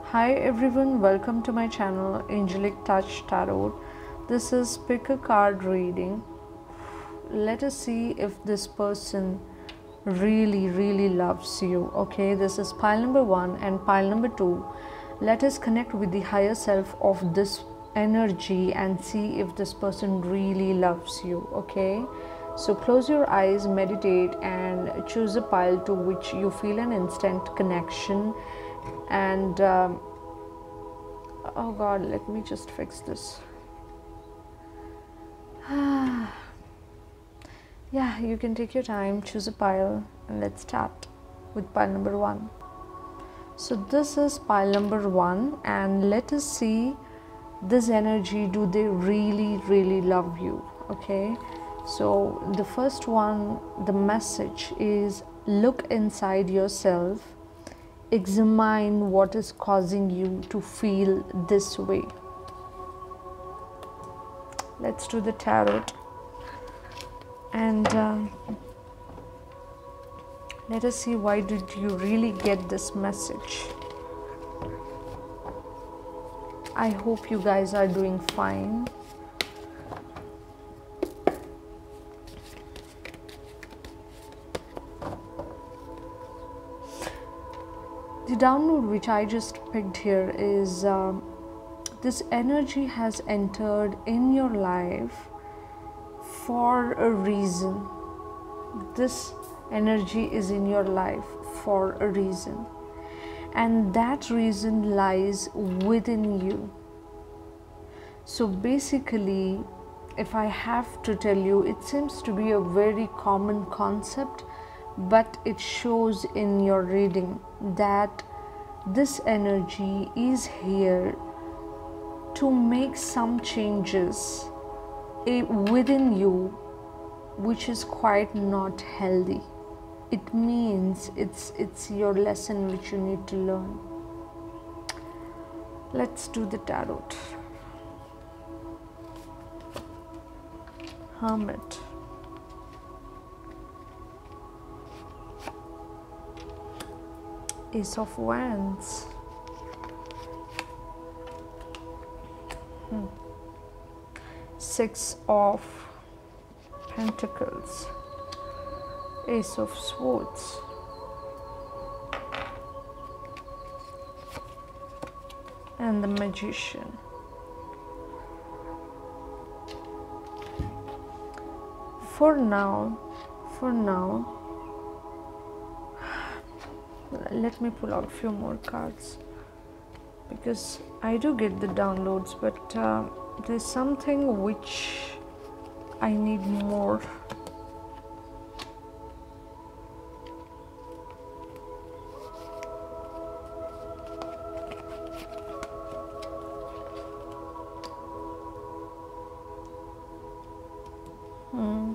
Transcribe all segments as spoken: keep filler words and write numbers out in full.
Hi everyone, welcome to my channel Angelic Touch Tarot. This is pick a card reading. Let us see if this person really really loves you. Okay, this is pile number one and pile number two. Let us connect with the higher self of this energy and see if this person really loves you. Okay, so close your eyes, meditate, and choose a pile to which you feel an instant connection. And um, oh god, let me just fix this. Yeah, you can take your time, choose a pile, and let's start with pile number one. So this is pile number one, and let us see this energy. Do they really really love you? Okay, so the first one, the message is look inside yourself, examine what is causing you to feel this way. Let's do the tarot, and um, let us see why did you really get this message. I hope you guys are doing fine. The download which I just picked here is um, this energy has entered in your life for a reason. This energy is in your life for a reason, and that reason lies within you. So basically, if I have to tell you, it seems to be a very common concept, but it shows in your reading that this energy is here to make some changes within you, which is quite not healthy. It means it's it's your lesson which you need to learn. Let's do the tarot. Hermit, Ace of Wands, hmm. Six of Pentacles, Ace of Swords, and the Magician. For now, for now, let me pull out a few more cards, because I do get the downloads, but uh, there's something which I need more. Hmm.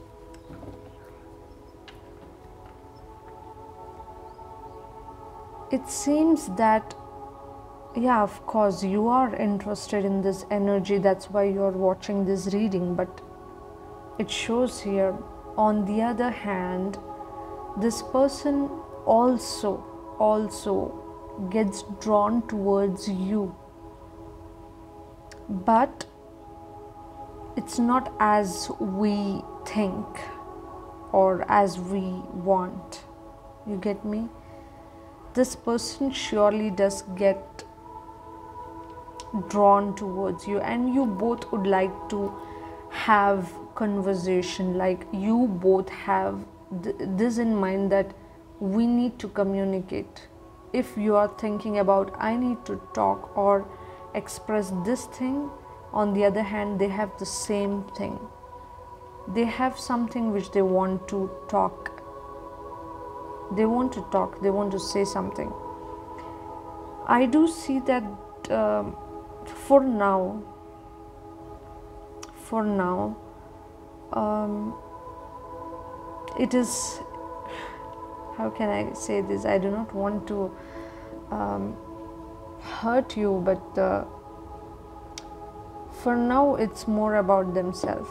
It seems that, yeah, of course you are interested in this energy, that's why you're watching this reading, but it shows here, on the other hand, this person also also gets drawn towards you, but it's not as we think or as we want. You get me? This person surely does get drawn towards you, and you both would like to have conversation, like you both have th this in mind that we need to communicate. If you are thinking about I need to talk or express this thing, on the other hand they have the same thing. They have something which they want to talk. They want to talk, they want to say something. I do see that uh, for now, for now, um, it is, how can I say this? I do not want to um, hurt you, but uh, for now it's more about themselves.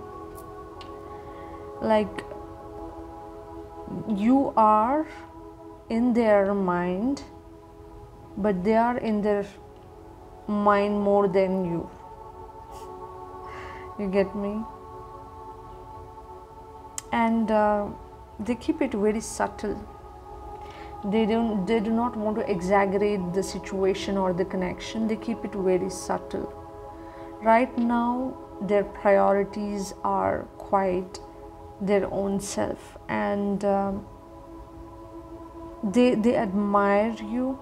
Like, you are in their mind but they are in their mind more than you. You get me? And uh, they keep it very subtle. They don't they do not want to exaggerate the situation or the connection. They keep it very subtle. Right now their priorities are quite their own self, and um, they they admire you.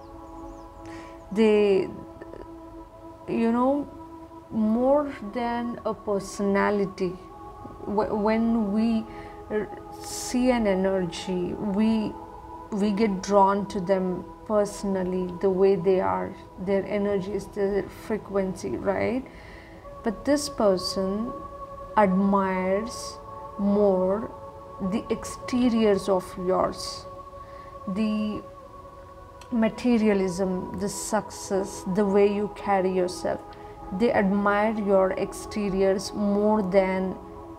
They, you know, more than a personality, when we see an energy, we we get drawn to them personally, the way they are, their energy is their frequency, right? But this person admires more the exteriors of yours, the materialism, the success, the way you carry yourself. They admire your exteriors more than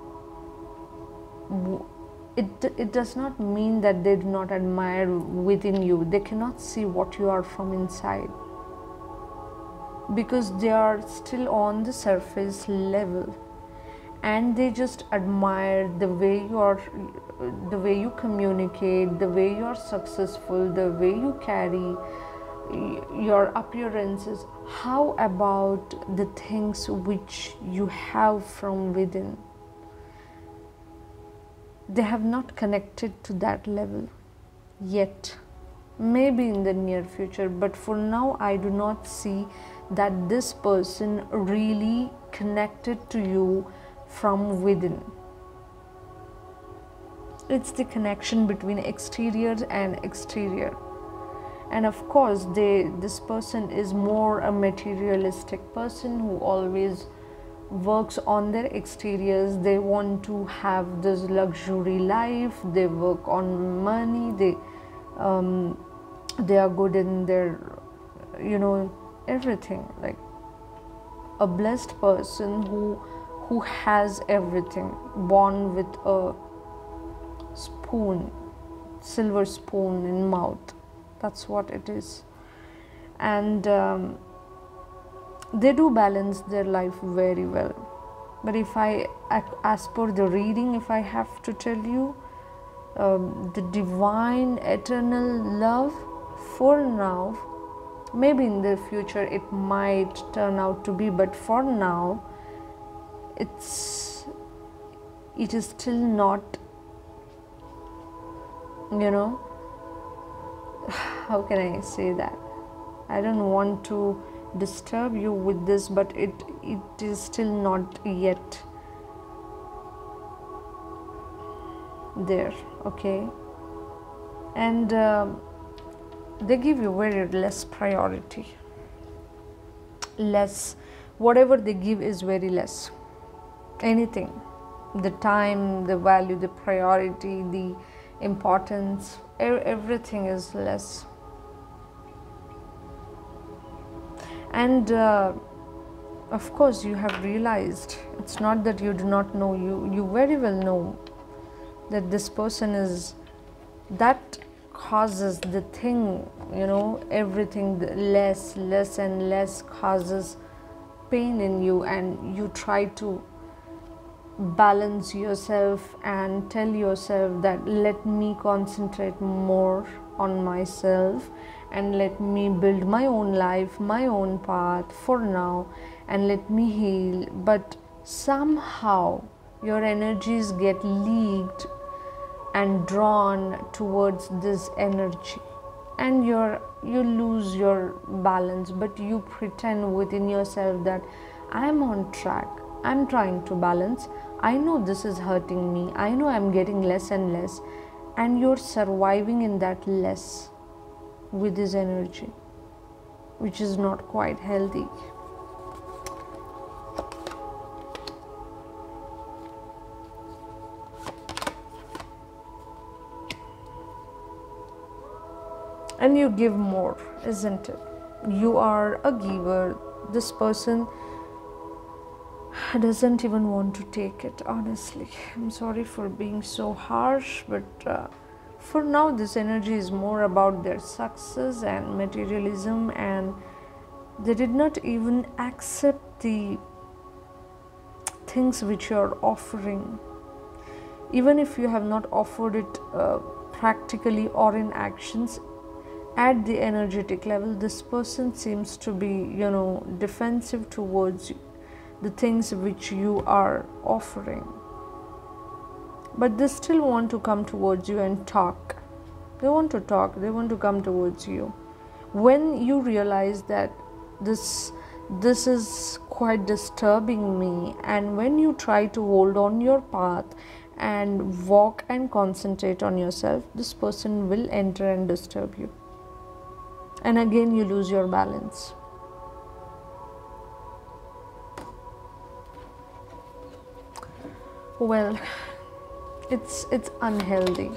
it. It does not mean that they do not admire within you. They cannot see what you are from inside, because they are still on the surface level, and they just admire the way you are, the way you communicate, the way you are successful, the way you carry your appearances. How about the things which you have from within? They have not connected to that level yet. Maybe in the near future, but for now I do not see that this person really connected to you from within. It's the connection between exterior and exterior. And of course they this person is more a materialistic person who always works on their exteriors. They want to have this luxury life, they work on money, they um, they are good in their, you know, everything, like a blessed person who who has everything, born with a spoon, silver spoon in mouth. That's what it is. And um, they do balance their life very well. But if I, as per the reading, if I have to tell you, um, the divine eternal love, for now, maybe in the future it might turn out to be, but for now it's it is still not, you know, how can I say that? I don't want to disturb you with this, but it it is still not yet there, okay? And uh, they give you very less priority, less, whatever they give is very less. Anything, the time, the value, the priority, the importance, everything is less. And uh, of course you have realized, it's not that you do not know, you you very well know that this person is, that causes the thing, you know, everything less less and less causes pain in you, and you try to balance yourself and tell yourself that let me concentrate more on myself and let me build my own life, my own path for now, and let me heal. But somehow your energies get leaked and drawn towards this energy, and you're you lose your balance, but you pretend within yourself that I'm on track, I'm trying to balance, I know this is hurting me, I know I'm getting less and less, and you're surviving in that less with this energy, which is not quite healthy. And you give more, isn't it? You are a giver. This person doesn't even want to take it, honestly. I'm sorry for being so harsh, but uh, For now, this energy is more about their success and materialism, and they did not even accept the things which you are offering. Even if you have not offered it uh, practically or in actions, at the energetic level, this person seems to be, you know, defensive towards the things which you are offering. But they still want to come towards you and talk. They want to talk, they want to come towards you. When you realize that this this is quite disturbing me, and when you try to hold on your path and walk and concentrate on yourself, this person will enter and disturb you. And again you lose your balance. Well, it's it's unhealthy.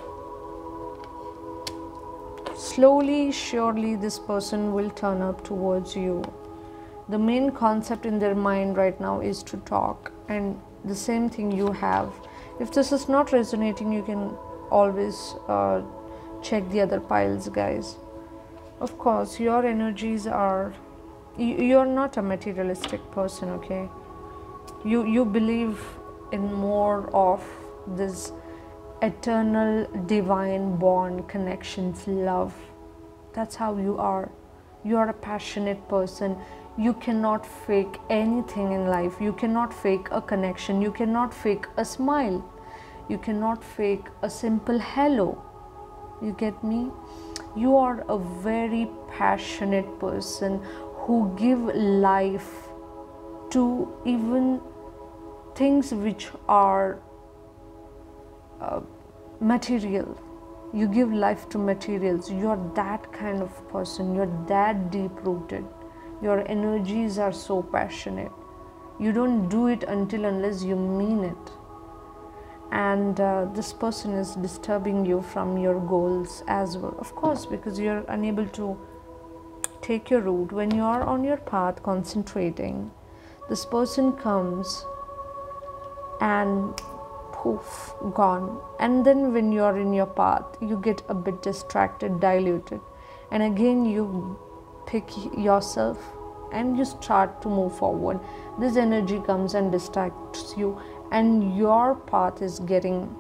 Slowly, surely this person will turn up towards you. The main concept in their mind right now is to talk, and the same thing you have. If this is not resonating, you can always uh, check the other piles, guys. Of course, your energies are, you, you're not a materialistic person, okay? You, you believe in more of this eternal divine bond, connections, love. That's how you are. You are a passionate person. You cannot fake anything in life. You cannot fake a connection. You cannot fake a smile. You cannot fake a simple hello. You get me? You are a very passionate person who give life to even things which are uh, material. You give life to materials. You're that kind of person. You're that deep rooted. Your energies are so passionate. You don't do it until unless you mean it. And uh, this person is disturbing you from your goals as well, of course, because you're unable to take your route. When you are on your path concentrating, this person comes and poof, gone. And then when you are in your path, you get a bit distracted, diluted, and again you pick yourself and you start to move forward. This energy comes and distracts you, and your path is getting,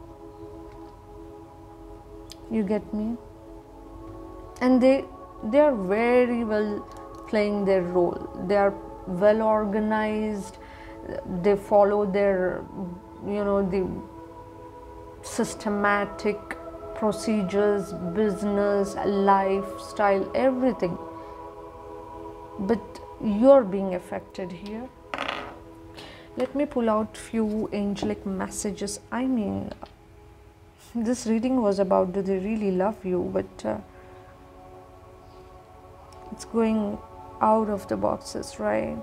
you get me? And they they are very well playing their role. They are well organized. They follow their, you know, the systematic procedures, business, lifestyle, everything. But you're being affected here. Let me pull out few angelic messages. I mean, this reading was about do they really love you, but uh, it's going out of the boxes, right?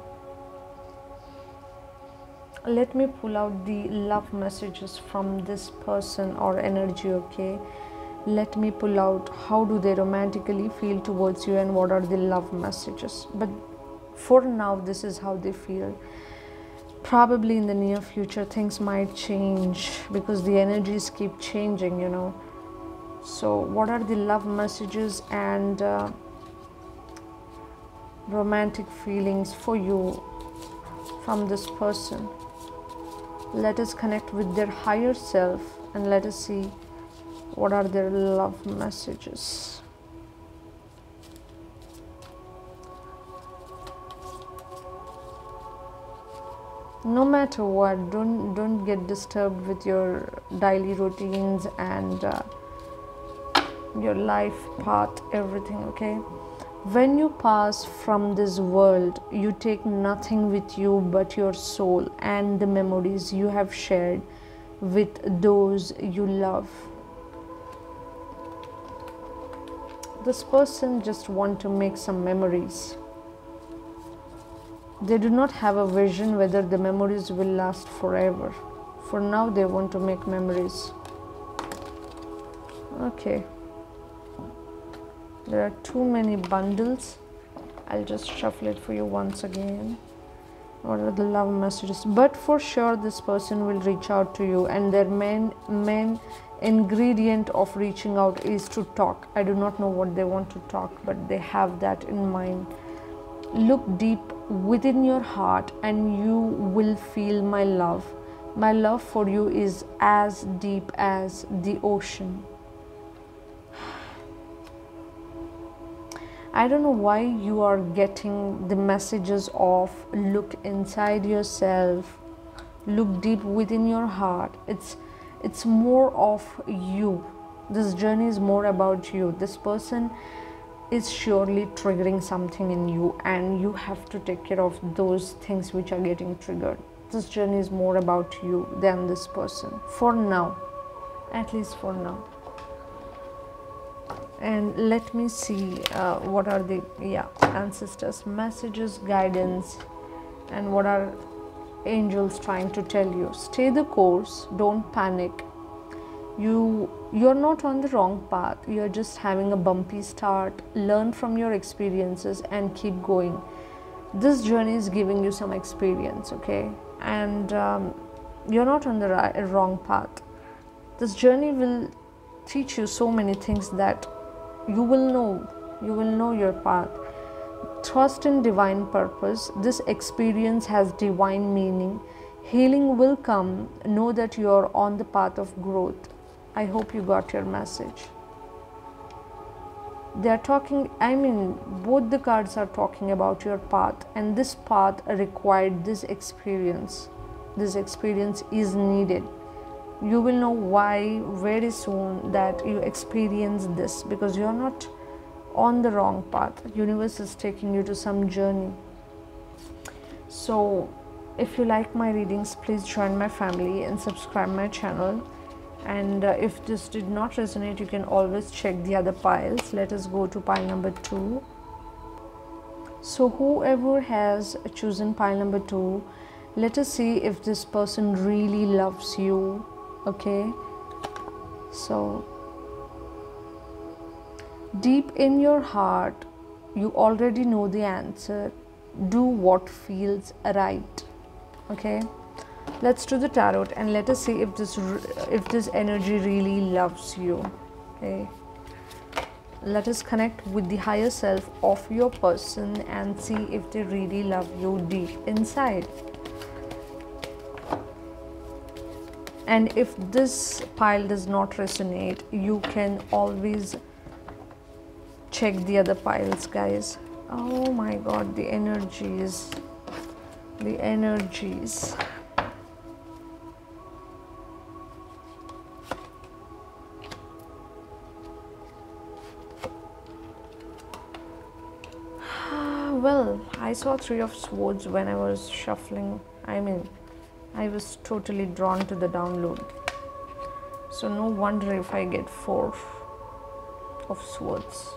Let me pull out the love messages from this person or energy, okay? Let me pull out how do they romantically feel towards you and what are the love messages. But for now, this is how they feel. Probably in the near future things might change because the energies keep changing, you know. So what are the love messages and uh, romantic feelings for you from this person? Let us connect with their higher self and let us see what are their love messages. No matter what, don't don't get disturbed with your daily routines and uh, your life path, everything, okay? When you pass from this world, you take nothing with you but your soul and the memories you have shared with those you love. This person just want to make some memories. They do not have a vision whether the memories will last forever. For now, they want to make memories. Okay. There are too many bundles. I'll just shuffle it for you once again. What are the love messages? But for sure, this person will reach out to you, and their main, main ingredient of reaching out is to talk. I do not know what they want to talk, but they have that in mind. Look deep within your heart and you will feel my love. My love for you is as deep as the ocean. I don't know why you are getting the messages of look inside yourself, look deep within your heart. It's it's more of you. This journey is more about you. This person is surely triggering something in you, and you have to take care of those things which are getting triggered. This journey is more about you than this person, for now, at least for now. And let me see uh, what are the yeah ancestors messages, guidance, and what are angels trying to tell you. Stay the course, don't panic. You you're not on the wrong path, you're just having a bumpy start. Learn from your experiences and keep going. This journey is giving you some experience, okay? And um, you're not on the right, wrong path. This journey will teach you so many things that you will know, you will know your path. Trust in divine purpose. This experience has divine meaning. Healing will come. Know that you are on the path of growth. I hope you got your message. They are talking, I mean, both the cards are talking about your path, and this path required this experience. This experience is needed. You will know why very soon that you experience this, because you are not on the wrong path. Universe is taking you to some journey. So if you like my readings, please join my family and subscribe my channel. And uh, if this did not resonate, you can always check the other piles. Let us go to pile number two. So whoever has chosen pile number two, let us see if this person really loves you. Okay, so deep in your heart, you already know the answer. Do what feels right. Okay, let's do the tarot and let us see if this if this energy really loves you. Okay, let us connect with the higher self of your person and see if they really love you deep inside. And if this pile does not resonate, you can always check the other piles, guys. Oh my god, the energies, the energies. Well, I saw Three of Swords when I was shuffling. I mean, I was totally drawn to the download. So no wonder if I get Four of Swords.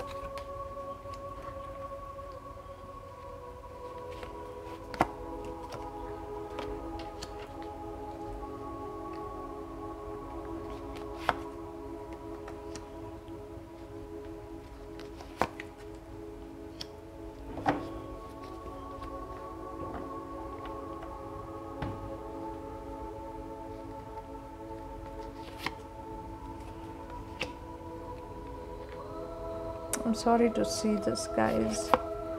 I'm sorry to see this, guys.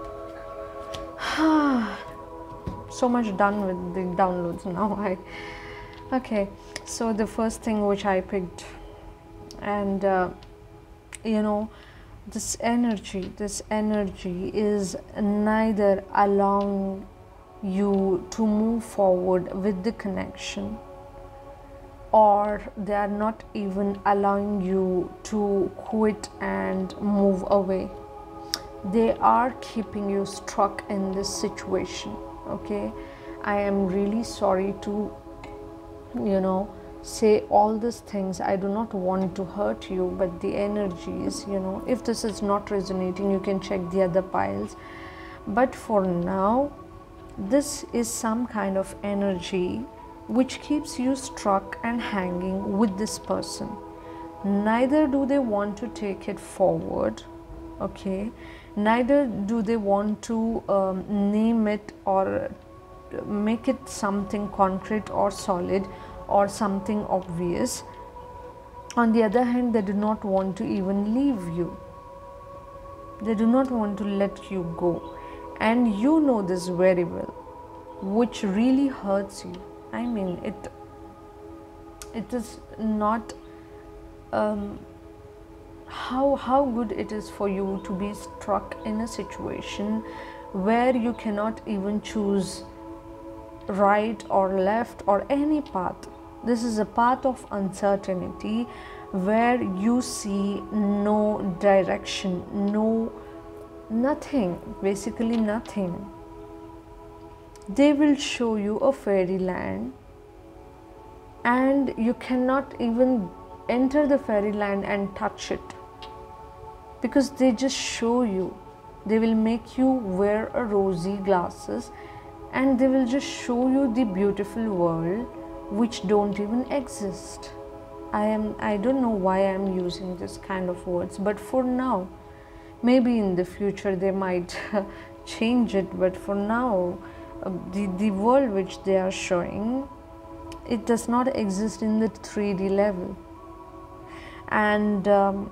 So much done with the downloads now. I okay, so the first thing which I picked, and uh, you know, this energy, this energy is neither allowing you to move forward with the connection, or they are not even allowing you to quit and move away. They are keeping you stuck in this situation. Okay, I am really sorry to, you know, say all these things. I do not want to hurt you, but the energies, you know, if this is not resonating, you can check the other piles. But for now, this is some kind of energy which keeps you stuck and hanging with this person. Neither do they want to take it forward, okay? Neither do they want to um, name it or make it something concrete or solid or something obvious. On the other hand, they do not want to even leave you. They do not want to let you go. And you know this very well, which really hurts you. I mean, it it is not um, how how good it is for you to be stuck in a situation where you cannot even choose right or left or any path. This is a path of uncertainty where you see no direction, no nothing, basically nothing. They will show you a fairyland and you cannot even enter the fairyland and touch it, because they just show you. They will make you wear a rosy glasses and they will just show you the beautiful world which don't even exist. I am I don't know why I'm using this kind of words, but for now, maybe in the future they might change it, but for now uh, the, the world which they are showing, it does not exist in the three D level. And um,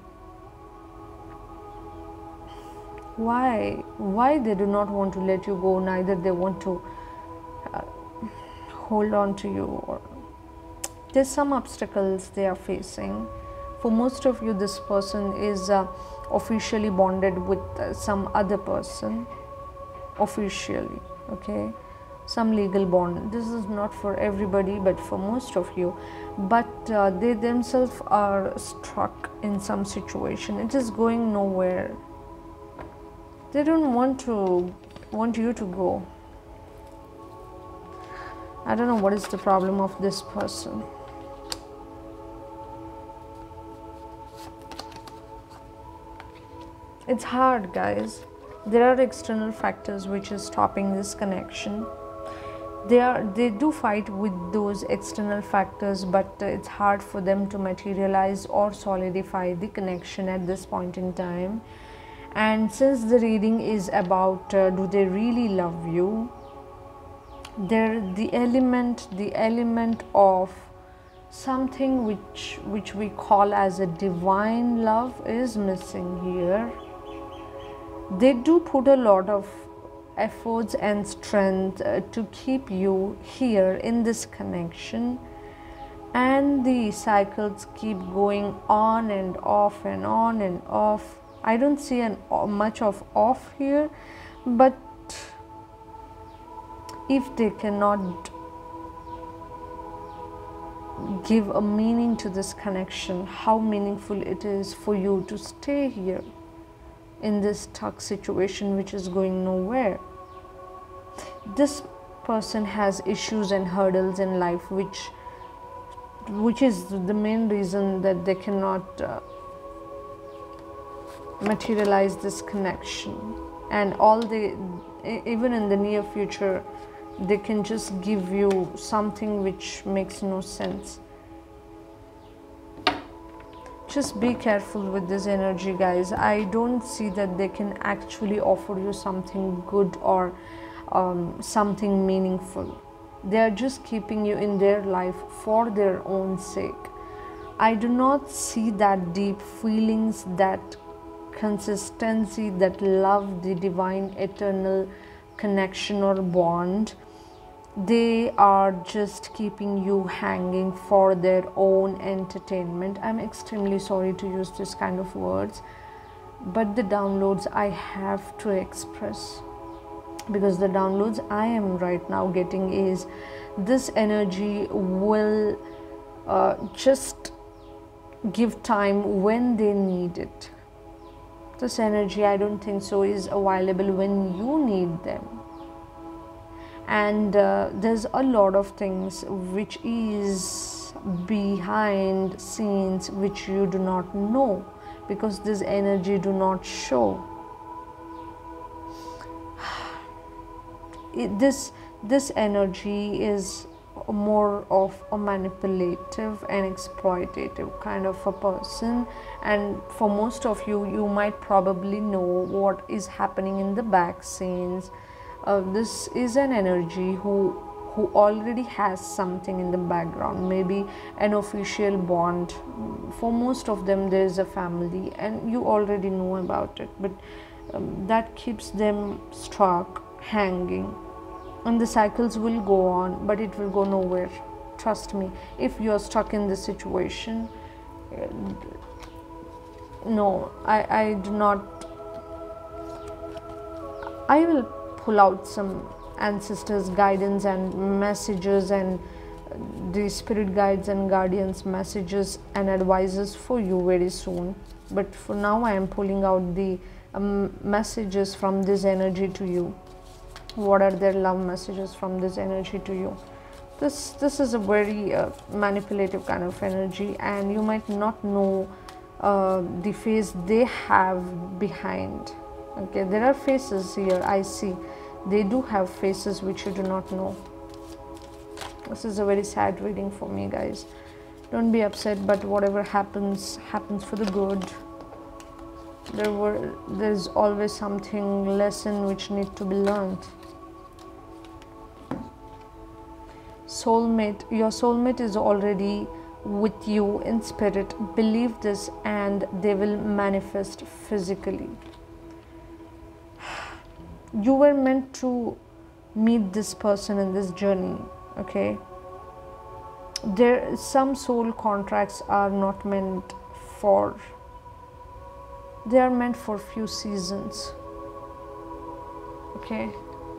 why why they do not want to let you go, neither they want to uh, hold on to you, or there's some obstacles they are facing. For most of you, this person is uh, officially bonded with uh, some other person, officially, okay, some legal bond. This is not for everybody, but for most of you. But uh, they themselves are stuck in some situation. It is going nowhere. They don't want to want you to go. I don't know what is the problem of this person. It's hard, guys. There are external factors which is stopping this connection. They are they do fight with those external factors, but it's hard for them to materialize or solidify the connection at this point in time. And since the reading is about uh, do they really love you, there the element the element of something which which we call as a divine love is missing here. They do put a lot of efforts and strength uh, to keep you here in this connection, and the cycles keep going on and off and on and off. I don't see an uh, much of off here, but if they cannot give a meaning to this connection, how meaningful it is for you to stay here in this stuck situation which is going nowhere. This person has issues and hurdles in life which which is the main reason that they cannot uh, materialize this connection. And all they, even in the near future, they can just give you something which makes no sense. Just be careful with this energy, guys. I don't see that they can actually offer you something good or um, something meaningful. They are just keeping you in their life for their own sake. I do not see that deep feelings, that consistency, that love, the divine eternal connection or bond. They are just keeping you hanging for their own entertainment. I'm extremely sorry to use this kind of words, but the downloads I have to express, because the downloads I am right now getting is this energy will uh, just give time when they need it. This energy, I don't think so, is available when you need them. And uh, there's a lot of things which is behind scenes which you do not know, because this energy do not show. It, this this energy is more of a manipulative and exploitative kind of a person, and for most of you, you might probably know what is happening in the back scenes. Uh, this is an energy who who already has something in the background, maybe an official bond. For most of them there is a family and you already know about it, but um, that keeps them stuck, hanging, and the cycles will go on, but it will go nowhere. Trust me, if you are stuck in this situation, no, I, I do not. I will pull out some ancestors' guidance and messages, and the spirit guides and guardians' messages and advices for you very soon. But for now, I am pulling out the um, messages from this energy to you. What are their love messages from this energy to you? This this is a very uh, manipulative kind of energy, and you might not know uh, the face they have behind. Okay, there are faces here, I see. They do have faces which you do not know. This is a very sad reading for me, guys. Don't be upset, but whatever happens, happens for the good. There were, there's always something, lesson which need to be learned. Soulmate, your soulmate is already with you in spirit. Believe this, and they will manifest physically. You were meant to meet this person in this journey, okay? There, some soul contracts are not meant for, they are meant for few seasons, okay?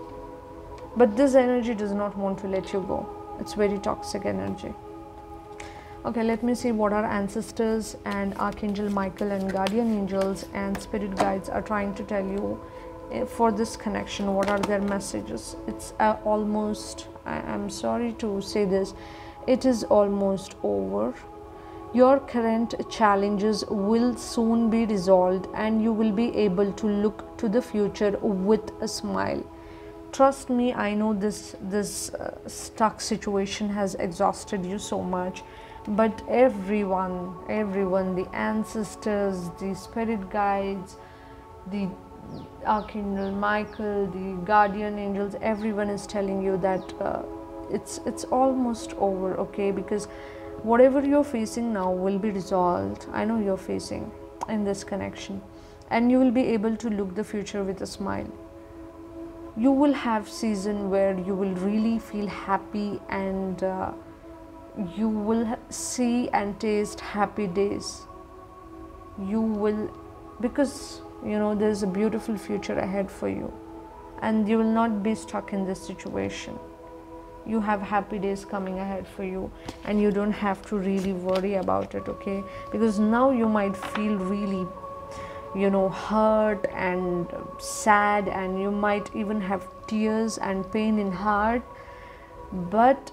But this energy does not want to let you go. It's very toxic energy. Okay, let me see what our ancestors and Archangel Michael and guardian angels and spirit guides are trying to tell you for this connection. What are their messages? It's uh, almost, I am sorry to say this, it is almost over. Your current challenges will soon be resolved, and you will be able to look to the future with a smile. Trust me, I know this this uh, stuck situation has exhausted you so much, but everyone, everyone, the ancestors, the spirit guides, the Archangel Michael, the guardian angels, everyone is telling you that uh, it's it's almost over, okay? Because whatever you're facing now will be resolved. I know you're facing in this connection, and you will be able to look the future with a smile. You will have season where you will really feel happy, and uh, you will see and taste happy days. You will, because you know there's a beautiful future ahead for you, and you will not be stuck in this situation. You have happy days coming ahead for you, and you don't have to really worry about it, okay? Because now you might feel really, you know, hurt and sad, and you might even have tears and pain in heart, but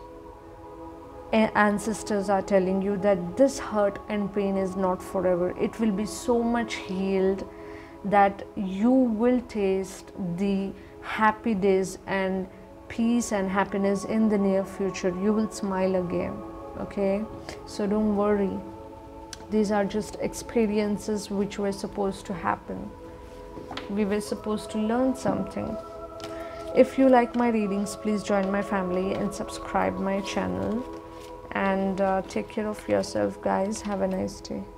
ancestors are telling you that this hurt and pain is not forever. It will be so much healed that you will taste the happy days and peace and happiness in the near future. You will smile again, okay? So don't worry. These are just experiences which were supposed to happen. We were supposed to learn something. If you like my readings, please join my family and subscribe my channel. And uh, take care of yourself, guys. Have a nice day.